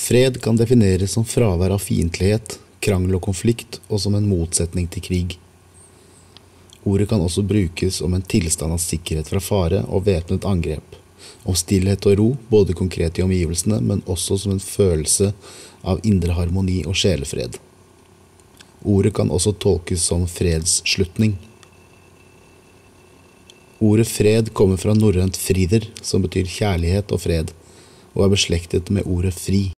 Fred kan defineres som fravær av fiendtlighet, krangel og konflikt, og som en motsetning til krig. Ordet kan også brukes om en tilstand av sikkerhet fra fare og væpnet angrep, om stillhet og ro, både konkret i omgivelsene, men også som en følelse av indre harmoni og sjelefred. Ordet kan også tolkes som fredsslutning. Ordet fred kommer fra norrønt frider, som betyr kjærlighet og fred, og er beslektet med ordet fri.